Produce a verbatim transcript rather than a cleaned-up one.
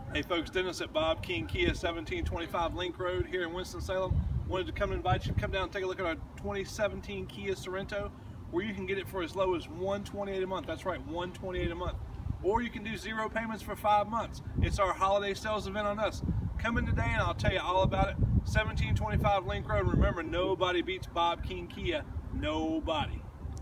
Hey folks, Dennis at Bob King Kia, seventeen twenty-five Link Road here in Winston-Salem. Wanted to come and invite you to come down and take a look at our twenty seventeen Kia Sorento, where you can get it for as low as one twenty-eight a month. That's right, one twenty-eight a month. Or you can do zero payments for five months. It's our holiday sales event on us. Come in today and I'll tell you all about it. seventeen twenty-five Link Road. Remember, nobody beats Bob King Kia. Nobody.